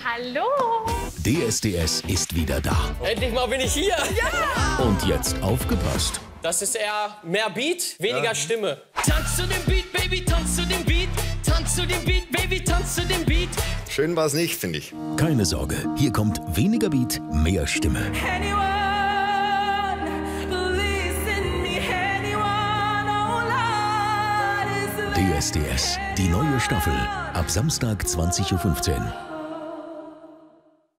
Hallo! DSDS ist wieder da. Endlich mal bin ich hier. Ja! Und jetzt aufgepasst. Das ist eher mehr Beat, weniger Stimme. Tanz zu dem Beat, Baby, tanz zu dem Beat. Tanz zu dem Beat, Baby, tanz zu dem Beat. Schön war es nicht, finde ich. Keine Sorge, hier kommt weniger Beat, mehr Stimme. DSDS, die neue Staffel. Ab Samstag 20:15 Uhr.